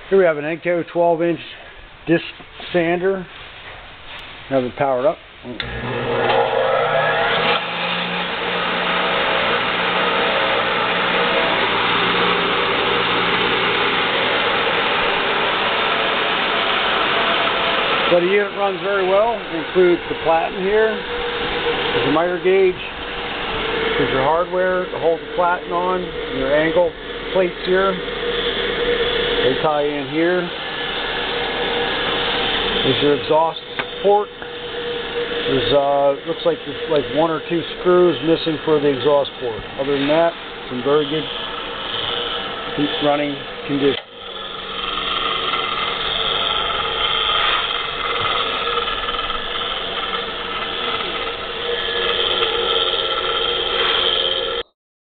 Here we have an ENCO 12-inch disc sander. Have it powered up. So the unit runs very well. It includes the platen here. There's your miter gauge. There's your hardware to hold the platen on. Your angle plates here. They tie in here. There's your exhaust port. There's looks like there's like 1 or 2 screws missing for the exhaust port. Other than that, it's in very good running condition.